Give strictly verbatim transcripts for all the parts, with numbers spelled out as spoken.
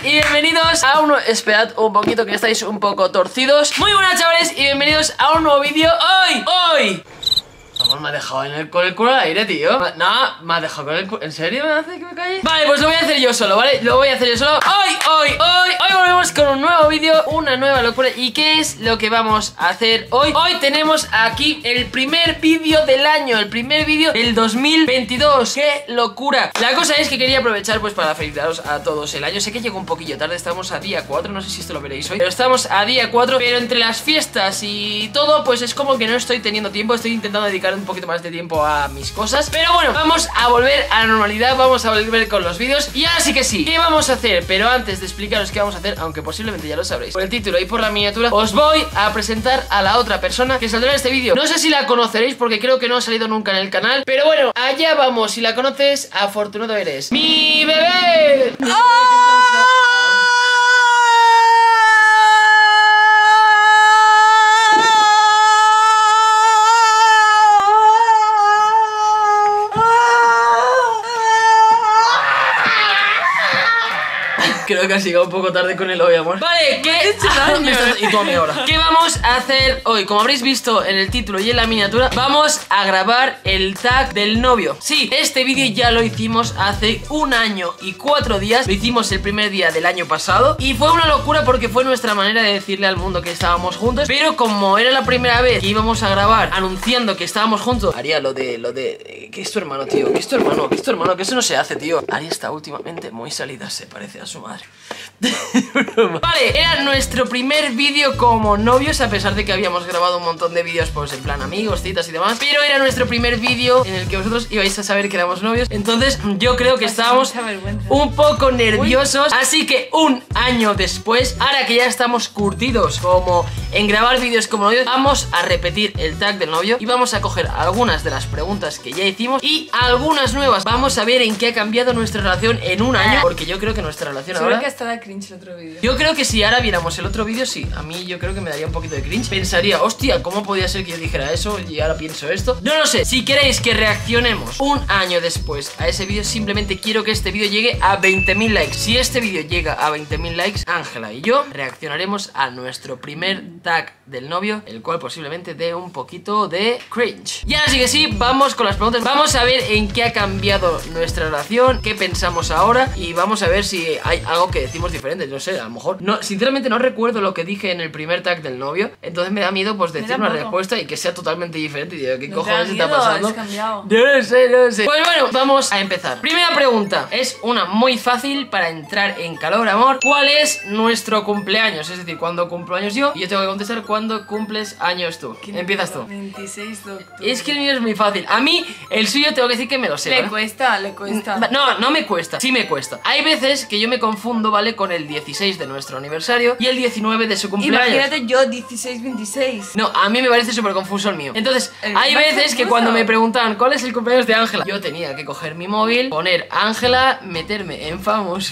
y bienvenidos a un... Esperad un poquito que estáis un poco torcidos. Muy buenas, chavales, y bienvenidos a un nuevo vídeo. Hoy, hoy Vamos, me ha dejado en el, con el culo al aire, tío. No, me ha dejado con el culo. ¿En serio me hace que me calle? Vale, pues lo voy a hacer yo solo, ¿vale? Lo voy a hacer yo solo. Hoy, hoy, hoy Hoy volvemos con un nuevo vídeo, una nueva locura. ¿Y qué es lo que vamos a hacer hoy? Hoy tenemos aquí el primer vídeo del año, el primer vídeo del dos mil veintidós. ¡Qué locura! La cosa es que quería aprovechar pues para felicitaros a todos el año. Sé que llegó un poquillo tarde, estamos a día cuatro, no sé si esto lo veréis hoy, pero estamos a día cuatro, pero entre las fiestas y todo, pues es como que no estoy teniendo tiempo. Estoy intentando dedicar un poquito más de tiempo a mis cosas, pero bueno, vamos a volver a la normalidad, vamos a volver con los vídeos. Y ahora sí que sí, ¿qué vamos a hacer? Pero antes de explicaros qué vamos a hacer, aunque posiblemente ya lo sabréis por el título y por la miniatura, os voy a presentar a la otra persona que saldrá en este vídeo. No sé si la conoceréis porque creo que no ha salido nunca en el canal, pero bueno, allá vamos. Si la conoces, afortunado eres. ¡Mi bebé! ¡Oh! Creo que has llegado un poco tarde con el hoy, amor. Vale, ¿qué? Ah, me estás... Y tú a mí ahora. ¿Qué vamos a hacer hoy? Como habréis visto en el título y en la miniatura, vamos a grabar el tag del novio. Sí, este vídeo ya lo hicimos hace un año y cuatro días. Lo hicimos el primer día del año pasado y fue una locura porque fue nuestra manera de decirle al mundo que estábamos juntos. Pero como era la primera vez que íbamos a grabar anunciando que estábamos juntos, haría lo de... lo de... ¿Qué es tu hermano, tío? ¿Qué es tu hermano? ¿Qué es tu hermano? Que eso no se hace, tío. Ari está últimamente muy salida, se parece a su madre. Vale, era nuestro primer vídeo como novios, a pesar de que habíamos grabado un montón de vídeos pues en plan amigos, citas y demás, pero era nuestro primer vídeo en el que vosotros ibais a saber que éramos novios. Entonces yo creo que estábamos un poco nerviosos. Así que un año después, ahora que ya estamos curtidos como en grabar vídeos como novios, vamos a repetir el tag del novio y vamos a coger algunas de las preguntas que ya hicimos y algunas nuevas. Vamos a ver en qué ha cambiado nuestra relación en un año, porque yo creo que nuestra relación ahora... que hasta da cringe el otro vídeo. Yo creo que si ahora viéramos el otro vídeo, sí, a mí yo creo que me daría un poquito de cringe. Pensaría, hostia, ¿cómo podía ser que yo dijera eso y ahora pienso esto? No lo sé. Si queréis que reaccionemos un año después a ese vídeo, simplemente quiero que este vídeo llegue a veinte mil likes. Si este vídeo llega a veinte mil likes, Ángela y yo reaccionaremos a nuestro primer tag del novio, el cual posiblemente dé un poquito de cringe. Y ahora sí que sí, vamos con las preguntas. Vamos a ver en qué ha cambiado nuestra relación, qué pensamos ahora y vamos a ver si hay algo que decimos diferente. No sé, a lo mejor no, sinceramente no recuerdo lo que dije en el primer tag del novio, entonces me da miedo pues decir una respuesta y que sea totalmente diferente. Y digo, ¿qué cojones está pasando? No lo sé, no lo sé. Pues bueno, vamos a empezar. Primera pregunta, es una muy fácil para entrar en calor, amor. ¿Cuál es nuestro cumpleaños? Es decir, ¿cuándo cumplo años yo? Y yo tengo que contestar cuándo cumples años tú. Empiezas tú. veintiséis de octubre. Es que el mío es muy fácil. A mí, el suyo tengo que decir que me lo sé. Le ¿vale? cuesta, le cuesta. No, no me cuesta, sí me cuesta. Hay veces que yo me confundo, ¿vale? Con el dieciséis de nuestro aniversario y el diecinueve de su cumpleaños. Imagínate yo dieciséis, veintiséis. No, a mí me parece súper confuso el mío. Entonces, el hay veces confuso. que cuando me preguntaban ¿cuál es el cumpleaños de Ángela? Yo tenía que coger mi móvil, poner Ángela, meterme en Famous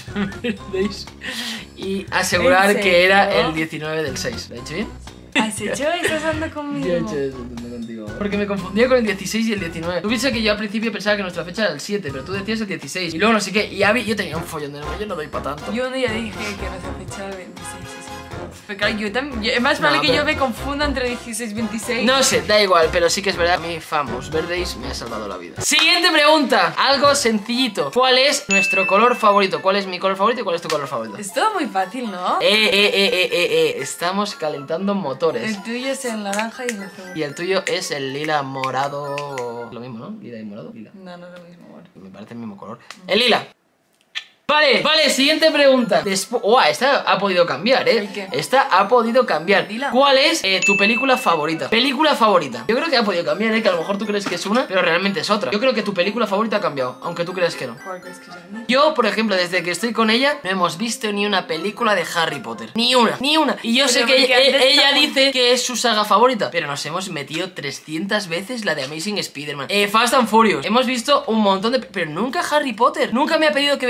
y asegurar que era el diecinueve del seis. ¿Lo he hecho bien? ¿Has hecho? ¿Estás andando conmigo? Yo he hecho eso contigo. Porque me confundía con el dieciséis y el diecinueve. Tú piensas que yo al principio pensaba que nuestra fecha era el siete, pero tú decías el dieciséis. Y luego no sé qué. Y había, yo tenía un follón de nuevo. Yo no doy para tanto. Yo un día dije que nuestra fecha era el veintiséis. Pero claro, yo también. Yo, es más vale no, que pero... yo me confunda entre dieciséis y veintiséis. No sé, da igual, pero sí que es verdad. Mi Famous Birthdays me ha salvado la vida. Siguiente pregunta. Algo sencillito. ¿Cuál es nuestro color favorito? ¿Cuál es mi color favorito y cuál es tu color favorito? Es todo muy fácil, ¿no? Eh, eh, eh, eh, eh, eh. Estamos calentando motores. El tuyo es el naranja y el azul. Y el tuyo es el lila morado. Lo mismo, ¿no? Lila y morado. Lila. No, no es lo mismo, amor. Me parece el mismo color. El lila. Vale, vale, siguiente pregunta. Después, oh, esta ha podido cambiar, ¿eh? ¿Qué? Esta ha podido cambiar. Dila. ¿Cuál es eh, tu película favorita? Película favorita. Yo creo que ha podido cambiar, ¿eh? Que a lo mejor tú crees que es una, pero realmente es otra. Yo creo que tu película favorita ha cambiado, aunque tú creas que no. ¿Cuál crees que es la mía? Yo, por ejemplo, desde que estoy con ella, no hemos visto ni una película de Harry Potter. Ni una, ni una. Y yo Pero sé que porque ella, antes ella estamos- dice que es su saga favorita, pero nos hemos metido trescientas veces la de Amazing Spider-Man. Eh, Fast and Furious. Hemos visto un montón de... Pero nunca Harry Potter. Nunca me ha pedido que veamos Pues Harry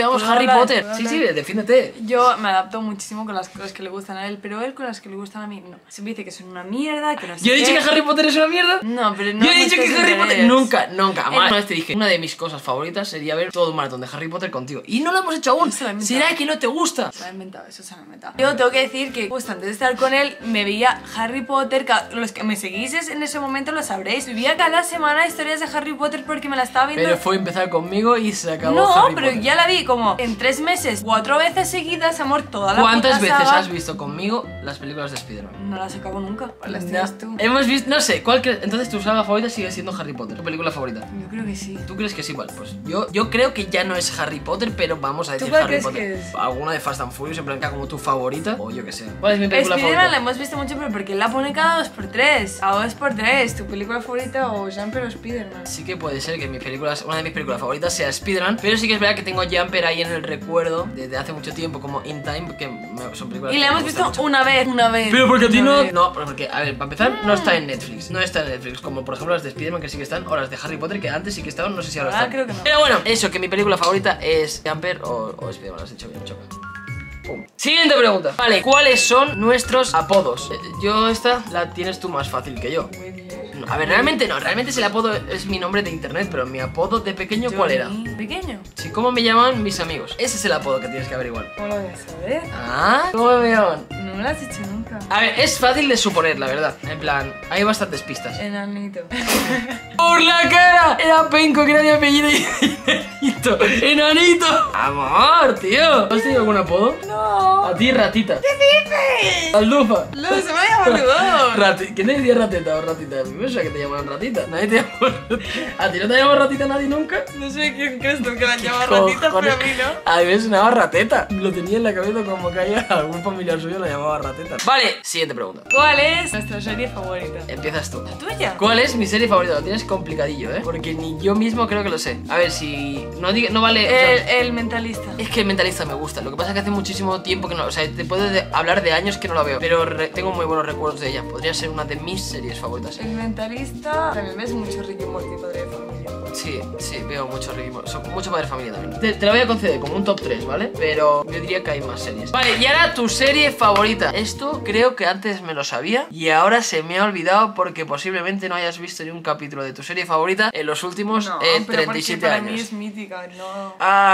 hablar, Potter. ¿puedo Sí, hablar? sí, defiéndete. Yo me adapto muchísimo con las cosas que le gustan a él, pero él con las que le gustan a mí, no. Siempre dice que son una mierda, que no sé Yo he dicho qué. que Harry Potter es una mierda. No, pero no. Yo he me dicho que estés Harry interés. Potter... Nunca, nunca. Eh, Una vez te dije, una de mis cosas favoritas sería ver todo un maratón de Harry Potter contigo. Y no lo hemos hecho aún. Se lo he inventado. ¿Será que no te gusta? Se lo ha inventado, eso se lo ha inventado. Yo tengo que decir que justo antes de estar con él me veía Harry Potter, ca- los que me seguís en ese momento lo sabréis. Vivía cada semana historias de Harry Potter porque me la estaba viendo. Pero fue empezar conmigo y se acabó No, Harry pero Potter. ya la vi como en tres meses, cuatro veces seguidas, amor, toda la ¿Cuántas puta veces saga. has visto conmigo las películas de Spider-Man? No las acabo nunca, las No. tienes tú. Hemos visto, no sé, ¿cuál crees? Entonces tu saga favorita sigue siendo Harry Potter, tu película favorita. Yo creo que sí. ¿Tú crees que es igual? Pues yo, yo creo que ya no es Harry Potter, pero vamos a decir cuál Harry crees Potter. que es? Alguna de Fast and Furious, en plan que como tu favorita, o yo que sé. ¿Cuál es mi película Spider-Man la favorita? hemos visto mucho, pero porque él la pone cada dos por tres. Cada dos por tres. ¿Tu película favorita o Jumper o Spider-Man? Sí que puede ser que mi película, una de mis películas favoritas sea Spider-Man, pero sí que es verdad que tengo Jumper ahí en el recuerdo desde hace mucho tiempo, como In Time, que me- son películas Y que la me hemos gustan visto mucho. una vez, una vez. Pero porque a ti Una no... vez. No, porque, a ver, para empezar, no está en Netflix. No está en Netflix, como por ejemplo las de Spider-Man que sí que están, o las de Harry Potter que antes sí que estaban, no sé si ahora Ah, están. creo que no. Pero bueno, eso, que mi película favorita es Jumper o, o Spider-Man, lo has hecho bien, choca. Pum. Siguiente pregunta. Vale, ¿cuáles son nuestros apodos? Eh, yo esta la tienes tú más fácil que yo. Muy bien. No, a ver, realmente no, realmente es el apodo, es mi nombre de internet, pero mi apodo de pequeño, ¿cuál era? Johnny. ¿Pequeño? Sí, ¿cómo me llamaban mis amigos? Ese es el apodo que tienes que averiguar. ¿Cómo lo voy a saber? Ah, ¿cómo me llamaban? No me lo has dicho nunca. A ver, es fácil de suponer, la verdad. En plan, hay bastantes pistas. Enanito. ¡Por la cara! Era Penco, que era mi apellido y Enanito. ¡Enanito! ¡Amor, tío! ¿Has tenido algún apodo? No. A ti, ratita. ¿Qué dices? Aldufa. No, se me ha llamado Rati- ¿Quién te decía ratita o ratita? A mí me suena que te llamaban ratita. Nadie te llamó. ¿A ti no te llamó ratita nadie nunca? No sé quién crees tú que la llama ratita, pero a mí no. A mí me sonaba rateta. Lo tenía en la cabeza como que haya algún familiar suyo lo llamaba rateta. Vale, siguiente pregunta. ¿Cuál es nuestra serie favorita? Empiezas tú. ¿La tuya? ¿Cuál es mi serie favorita? Lo tienes complicadillo, ¿eh? Porque ni yo mismo creo que lo sé. A ver, si... No, diga- no vale... o sea, El, el mentalista. es que el Mentalista me gusta. Lo que pasa es que hace muchísimo tiempo que no... O sea, te puedo de- hablar de años que no la veo. Pero re- tengo muy buenos recuerdos de ella. Podría ser una de mis series favoritas. El mentalista. También ves mucho Ricky Morty, padre de familia. Sí, sí, veo mucho Ricky Morty. Son mucho Padre Familia también. Te, te la voy a conceder como un top tres, ¿vale? Pero yo diría que hay más series. Vale, y ahora tu serie favorita. Esto creo que antes me lo sabía y ahora se me ha olvidado porque posiblemente no hayas visto ni un capítulo de tu serie favorita en los últimos No, eh, pero treinta y siete porque para años. mí es mítica, no.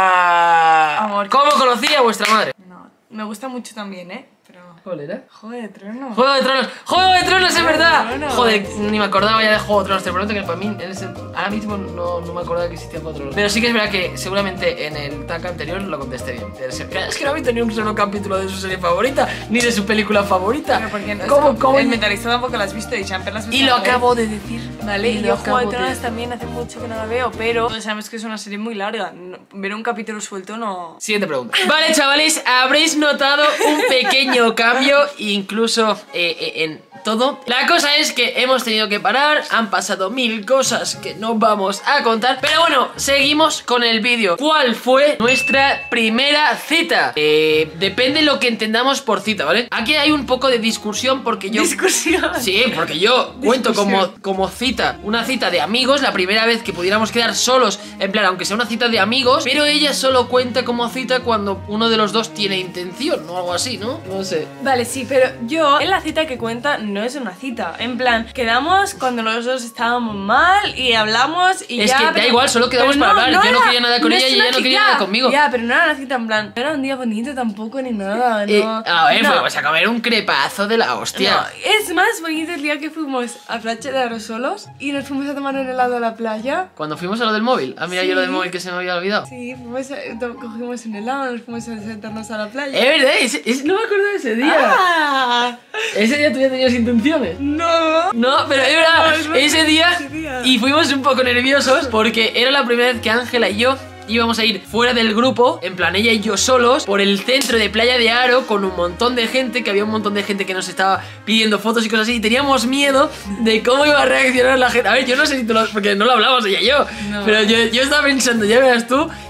Ah, Amor. ¿Cómo conocí a vuestra madre? No, me gusta mucho también, ¿eh? Pero. ¿Cuál era? Juego de Tronos. Juego de Tronos, Juego de Tronos, es Juego de verdad. Tronos. Joder, ni me acordaba ya de Juego de Tronos. Te prometo que para mí en ese- ahora mismo no, no me acordaba que existía Juego de Tronos. Pero sí que es verdad que seguramente en el tag anterior lo contesté bien. Pero es que- es que no habéis tenido un solo capítulo de su serie favorita, ni de su película favorita. Pero porque no, ¿Cómo, es- cómo? El mentalista tampoco lo has visto y Jumper lo has visto. Y lo una vez. acabo de decir. Vale, Y y lo yo Juego acabo de de Tronos decir. también hace mucho que no la veo, pero todos sabemos que es una serie muy larga. No- ver un capítulo suelto no. Siguiente pregunta. Vale, chavales, habréis notado un pequeño cambio, incluso eh, eh, en todo. La cosa es que hemos tenido que parar, han pasado mil cosas que no vamos a contar. Pero bueno, seguimos con el vídeo. ¿Cuál fue nuestra primera cita? Eh, depende lo que entendamos por cita, ¿vale? Aquí hay un poco de discusión porque yo... Discusión. Sí, porque yo cuento Discusión. como, como cita, una cita de amigos, la primera vez que pudiéramos quedar solos, en plan, aunque sea una cita de amigos, pero ella solo cuenta como cita cuando uno de los dos tiene intención o algo así, ¿no? No sé. Vale, sí, pero yo en la cita que cuenta no es una cita. En plan, quedamos cuando los dos estábamos mal y hablamos y Es ya. que da pero- igual, solo quedamos pero para hablar. Yo no era- quería nada con ella es y una ella no cita. quería nada conmigo. Ya, pero no era una cita en plan. No era un día bonito tampoco ni nada, no. Eh, a ver, No. fuimos a comer un crepazo de la hostia. No, es más bonito el día que fuimos a Playa de Arosolos y nos fuimos a tomar un helado a la playa. Cuando fuimos a lo del móvil. Ah, mira, Sí. yo lo del móvil que se me había olvidado. Sí, fuimos a- to- cogimos un helado, nos fuimos a sentarnos a la playa. Es verdad, ese- ese- no me acuerdo de ese día. ¡Ah! Ese día tú ya tenías intenciones. No. No, pero es verdad, No, es verdad, ese día, ese día. y fuimos un poco nerviosos porque era la primera vez que Ángela y yo íbamos a ir fuera del grupo, en plan ella y yo solos, por el centro de Playa de Aro con un montón de gente, que había un montón de gente que nos estaba pidiendo fotos y cosas así, y teníamos miedo de cómo iba a reaccionar la gente. A ver, yo no sé si tú lo... porque no lo hablamos ella y yo, No. pero yo, yo estaba pensando, ya verás tú,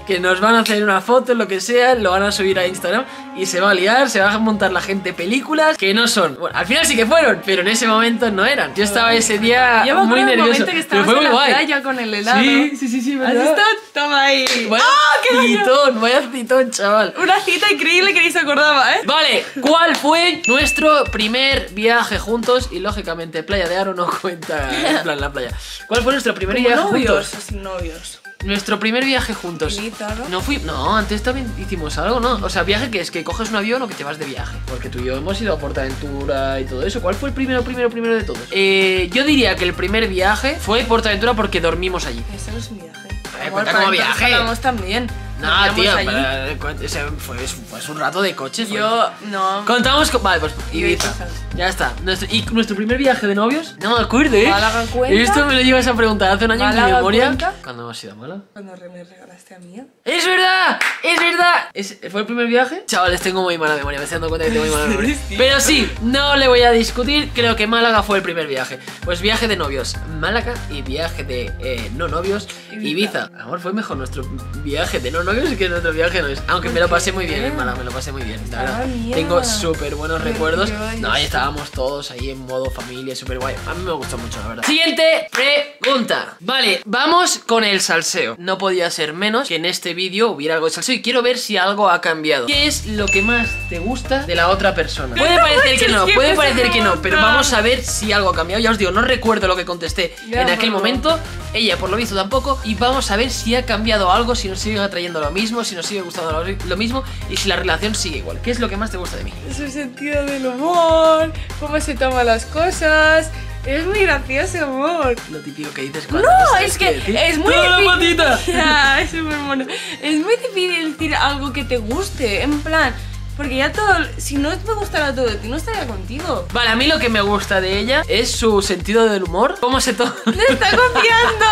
que nos van a hacer una foto, lo que sea, lo van a subir a Instagram y se va a liar, se va a montar la gente películas que no son. Bueno, al final sí que fueron, pero en ese momento no eran. Yo estaba ese día Yo me muy acuerdo del nervioso, momento que pero fue estábamos muy en la guay. playa con el helado. Sí, sí, sí, sí, ¿Has ¿verdad? estado? Toma ahí. Vaya ¡Ah, qué bueno! citón, vaya citón, chaval. Una cita increíble que ni se acordaba, ¿eh? Vale, ¿cuál fue nuestro primer viaje juntos? Y lógicamente Playa de Aro no cuenta, en plan la playa. ¿Cuál fue nuestro primer ¿Como viaje novios juntos? o sin novios? Nuestro primer viaje juntos. Ibiza, ¿no? No fui, no, antes también hicimos algo, ¿no? O sea, viaje que es que coges un avión o que te vas de viaje. Porque tú y yo hemos ido a Portaventura y todo eso. ¿Cuál fue el primero, primero, primero de todos? Eh, yo diría que el primer viaje fue Portaventura porque dormimos allí. Eso no es un viaje. Eh, Amor, cuenta para como entonces viaje. hablamos también. No, Dormíamos tío, allí. para- ese fue, fue un rato de coche. fue. Yo, no. Contamos con... Vale, pues Ibiza. Ibiza. Ya está. Nuestro, ¿Y nuestro primer viaje de novios? No me acuerdo, ¿eh? ¿Málaga cuenta? Esto me lo llevas a preguntar hace un año en mi ¿Málaga memoria. cuenta? ¿Cuándo hemos ido a Málaga? Cuando re- me regalaste a mí. ¡Es verdad! ¡Es verdad! ¿Es- ¿Fue el primer viaje? Chavales, tengo muy mala memoria, me estoy dando cuenta que tengo muy mala memoria. Sí. Pero sí, no le voy a discutir, creo que Málaga fue el primer viaje. Pues viaje de novios, Málaga, y viaje de eh, no novios, Ibiza. Ibiza. Amor, fue mejor nuestro viaje de no novios que nuestro viaje de novios. Aunque me lo pasé muy bien en Málaga, me lo pasé muy bien, la verdad. Ah, mierda. Tengo súper buenos Qué recuerdos. Dios. No, y estábamos todos ahí en modo familia, súper guay. A mí me gustó mucho, la verdad. Siguiente pregunta. Vale, vamos con el salseo. No podía ser menos que en este vídeo hubiera algo de salseo y quiero ver si algo ha cambiado. ¿Qué es lo que más te gusta de la otra persona? Puede parecer que no, puede parecer que no, pero vamos a ver si algo ha cambiado. Ya os digo, no recuerdo lo que contesté Ya, en aquel por favor. momento. Ella, por lo visto, tampoco. Y vamos a ver si ha cambiado algo, si nos sigue atrayendo lo mismo, si nos sigue gustando lo, lo mismo y si la relación sigue igual. ¿Qué es lo que más te gusta de mí? Su sentido del humor, cómo se toma las cosas. Es muy gracioso, amor. Lo típico que dices cuando No, sabes es qué que decir. es muy ¡Toda la difícil. patita! Ya, es súper mono. Es muy difícil decir algo que te guste, en plan, porque ya todo, si no me gustara todo de ti, no estaría contigo. Vale, a mí lo que me gusta de ella es su sentido del humor. ¿Cómo se toma? ¡Te está confiando!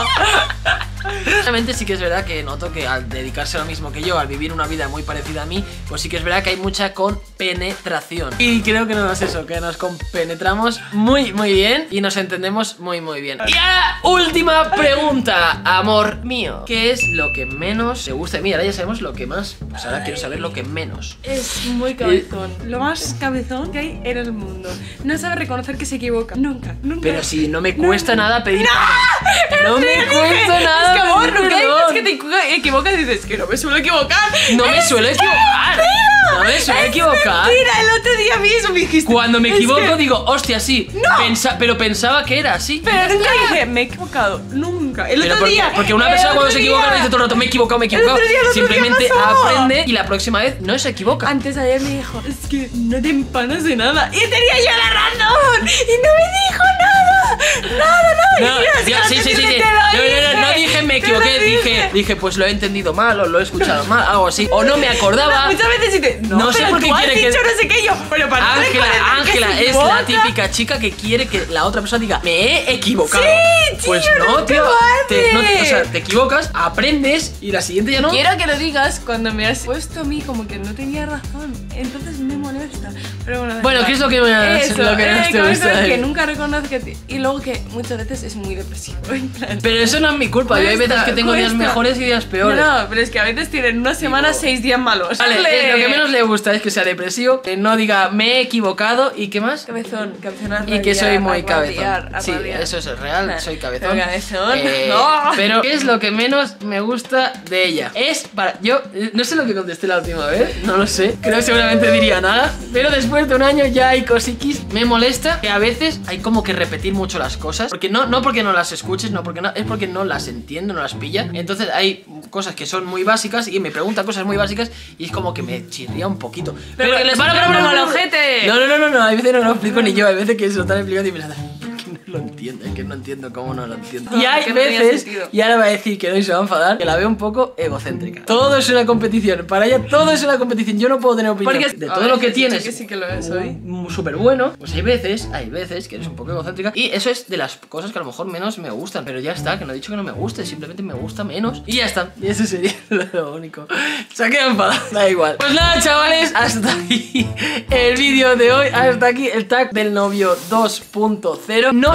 Realmente sí que es verdad que noto que al dedicarse a lo mismo que yo, al vivir una vida muy parecida a mí, pues sí que es verdad que hay mucha compenetración. Y creo que no es eso, que nos compenetramos muy, muy bien y nos entendemos muy, muy bien. Y ahora, última pregunta, amor mío. ¿Qué es lo que menos te gusta de mí? Ahora ya sabemos lo que más, pues ahora quiero saber lo que menos. Es muy cabezón. Lo más cabezón que hay en el mundo. No sabe reconocer que se equivoca. Nunca, nunca. Pero si no me cuesta no, nada pedir ¡No! perdón. No me Dije, cuesta nada Es que amor, pedir nunca perdón. dices que te equivoca- equivocas y dices que no me suelo equivocar. No me suelo equivocar. No me suelo equivocar. Mira, el otro día mismo me dijiste. Cuando me "Es equivoco que-". digo, hostia, sí. ¡No! Pensa- pero pensaba que era así. Pero nunca dije, me he equivocado. Nunca. El Pero otro porque, día. porque una el persona otro cuando se equivoca día- no dice todo el rato, me he equivocado, me he El equivocado. otro día, el otro día Simplemente pasó. aprende y la próxima vez no se equivoca. Antes de ayer me dijo, es que no te empanas de nada. Y tenía yo la razón. Y no me dijo nada. Nada, nada. No, Y yo, tío, es que sí, sí, sí, te sí. lo No, dije, no, no, no dije me te lo equivoqué, dije, dije. dije, pues lo he entendido mal o lo he escuchado mal, algo así. O no me acordaba. Muchas veces dices, no, No sé pero por qué tú has quiere que- dicho no sé qué yo. Pero para no Ángela, reconocer que Ángela se es la equivoca. típica chica que quiere que la otra persona diga, me he equivocado. Sí, tío, pues no, nunca tío. lo Te, no, hace. o sea, te equivocas, aprendes y la siguiente ya no. Quiero que lo digas cuando me has puesto a mí como que no tenía razón. Entonces me molesta. Pero bueno, da Bueno, igual. ¿qué es lo que me- Eso, lo que eh, más te como gusta eso de que él? nunca reconoce que te- y luego que muchas veces es muy depresivo. En plan, Pero eso no es mi culpa, yo hay veces cuesta, que tengo días cuesta. mejores y días peores. No, no, pero es que a veces tienen una semana Digo- seis días malos. Vale, ¡Ale! eh, lo que menos le gusta es que sea depresivo, que no diga me he equivocado y qué más. Cabezón, cabezón a Y que soy rabiar, muy a cabezón. rabiar, a Sí, rabiar. eso es real, Nah, soy cabezón. pero cabezón, Eh, no. Pero ¿qué es lo que menos me gusta de ella? Es para... Yo eh, no sé lo que contesté la última vez, no lo sé. Creo que seguramente diría nada. Pero después de un año ya hay cosiquis. Me molesta que a veces hay como que repetir mucho las cosas. Porque no, no porque no las escuches, no porque no, es porque no las entiendo, no las pilla. Entonces hay cosas que son muy básicas y me preguntan cosas muy básicas y es como que me chirría un poquito. Pero que les para, explican como el ojete. No, no, no, no, no, hay veces no lo explico ni yo, hay veces que se lo están explicando y me están... No lo entiendo, es que no entiendo cómo no lo entiendo. No, Y hay que no tenía veces, sentido. y ahora va a decir que no y se va a enfadar, que la veo un poco egocéntrica. Todo es una competición, para ella todo es una competición. Yo no puedo tener opinión Porque de a todo ver, lo que has dicho tienes. que sí que lo es hoy. Súper bueno, pues hay veces, hay veces que eres un poco egocéntrica y eso es de las cosas que a lo mejor menos me gustan, pero ya está, que no he dicho que no me guste, simplemente me gusta menos y ya está, y eso sería lo único. Se ha quedado enfadado, da igual. Pues nada, chavales, hasta aquí el vídeo de hoy, hasta aquí el tag del novio dos punto cero. No sé, ya os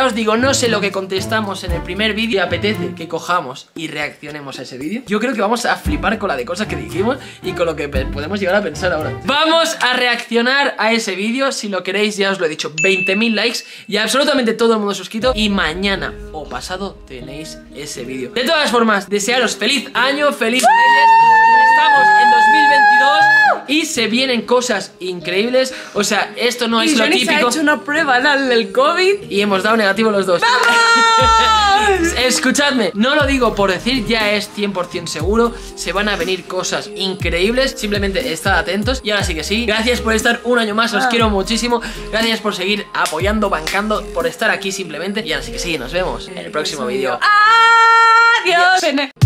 os digo, no sé lo que contestamos en el primer vídeo y apetece que cojamos y reaccionemos a ese vídeo. Yo creo que vamos a flipar con la de cosas que dijimos y con lo que podemos llegar a pensar ahora. Vamos a reaccionar a ese vídeo. Si lo queréis, ya os lo he dicho, veinte mil likes y absolutamente todo el mundo suscrito. Y mañana o pasado tenéis ese vídeo. De todas formas, desearos feliz año, feliz Reyes. Estamos en dos mil veintidós y se vienen cosas increíbles. O sea, esto no es y lo Johnny típico. se ha hecho una prueba anal del COVID y hemos dado negativo los dos. ¡Vamos! Escuchadme, no lo digo por decir, ya es cien por cien seguro. Se van a venir cosas increíbles. Simplemente estad atentos. Y ahora sí que sí, gracias por estar un año más. Os ah. quiero muchísimo. Gracias por seguir apoyando, bancando, por estar aquí simplemente. Y ahora sí que sí, nos vemos en el próximo vídeo. ¡Adiós! Adiós.